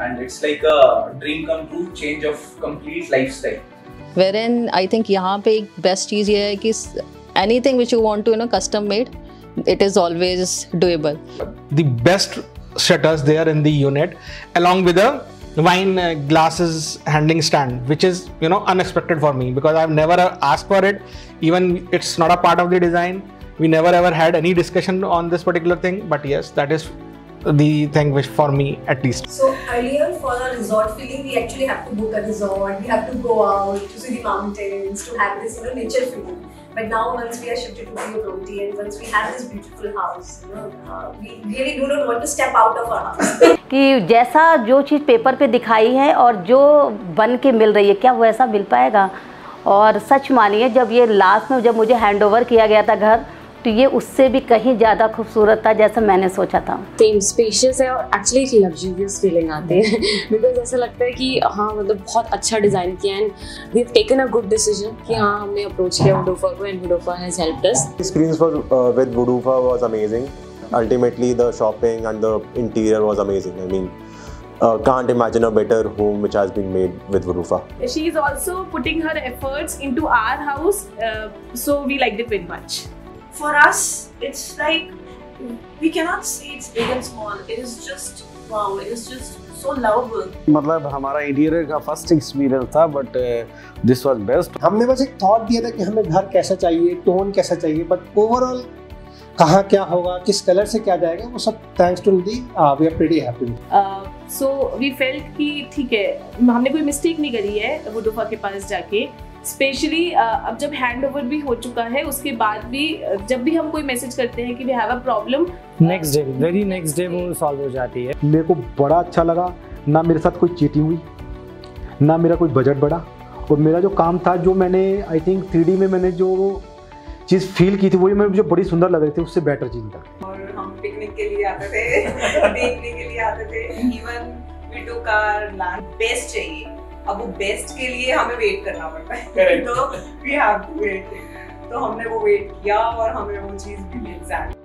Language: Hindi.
and it's like a dream come true, change of complete lifestyle. Wherein I think यहाँ पे एक best चीज़ ये है कि anything which you want to custom made, it is always doable. The best shutters there in the unit, along with a wine glasses handling stand, which is unexpected for me because I've never asked for it. Even it's not a part of the design. We never ever had any discussion on this particular thing, but yes, that is the thing which for me at least. So earlier for a resort feeling, we actually have to book a resort, we have to go out to see the mountains, to have this nature feeling. But now once we are shifted to the property and once we have this beautiful house, we really do not want to step out of our house. कि जैसा जो चीज़ पेपर पे दिखाई है और जो बन के मिल रही है क्या वैसा मिल पाएगा। और सच मानिए जब ये लास्ट में जब मुझे हैंडओवर किया गया था घर, तो ये उससे भी कहीं ज़्यादा खूबसूरत था जैसा मैंने सोचा था। सेम स्पेशियस है और एक्चुअली एक लग्जरियस फीलिंग आती है बिकॉज ऐसा लगता है कि हाँ मतलब बहुत अच्छा डिज़ाइन किया and we have taken a good decision कि हाँ हमने अप्रोच किया वुडूफा को and Woodofa has helped us. Experience for with Woodofa was amazing. Ultimately the shopping and the interior was amazing. I mean, can't imagine a better home which has been made with Woodoofah. She is also putting her efforts into our house, so we liked it very much. For us, it's like we cannot say it's big and small. It is just wow. It is just so lovable. मतलब हमारा इंटीरियर का फर्स्ट एक्सपीरियंस था, बट दिस वाज बेस्ट। हमने बस एक थॉट दिया था कि हमें घर कैसा चाहिए, टोन कैसा चाहिए, बट ओवरऑल कहाँ क्या होगा, किस कलर से क्या जाएगा, वो सब thanks to the we are pretty happy. So we felt कि ठीक है हमने कोई मिस्टेक नहीं करी है वुडूफा के पास जाके। स्पेशली अब जब हैंड ओवर भी हो चुका है उसके बाद भी जब भी हम कोई मैसेज करते हैं कि we have a problem, next day very next day वो सॉल्व हो जाती है। मेरे को बड़ा अच्छा लगा, ना मेरे साथ कोई चीटिंग हुई, ना मेरा कोई बजट बढ़ा, और मेरा जो काम था जो मैंने आई थिंक 3D में मैंने जो चीज़ फील की थी वही मुझे बड़ी सुंदर लग रही थी, उससे बेटर चीज़ था। और हम पिकनिक के लिए आते थे देखने के लिए आते थे, even we took our lunch. Best चाहिए, अब वो बेस्ट के लिए हमें वेट करना पड़ता है तो वी हैव टू वेट। तो हमने वो वेट किया और हमें वो चीज़ मिली एग्जैक्ट।